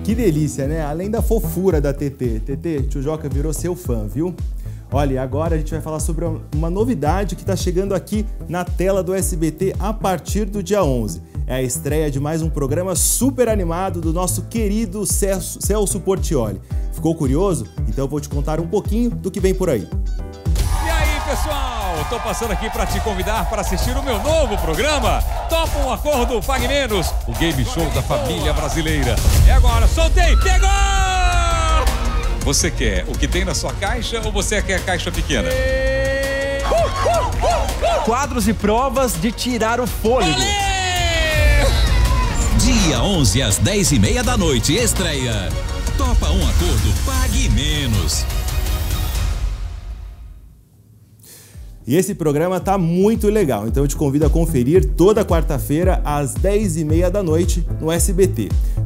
Que delícia, né? Além da fofura da TT. TT, Tio Joca virou seu fã, viu? Olha, agora a gente vai falar sobre uma novidade que está chegando aqui na tela do SBT a partir do dia 11. É a estreia de mais um programa super animado do nosso querido Celso Portiolli. Ficou curioso? Então eu vou te contar um pouquinho do que vem por aí. E aí, pessoal? Tô passando aqui para te convidar para assistir o meu novo programa Topa um Acordo, Pague Menos, o game show da família brasileira. E agora, soltei, pegou! Você quer o que tem na sua caixa ou você quer a caixa pequena? Quadros e provas de tirar o fôlego. Dia 11 às 10h30 da noite, estreia Topa um Acordo, Pague Menos. E esse programa tá muito legal, então eu te convido a conferir toda quarta-feira às 10h30 da noite no SBT.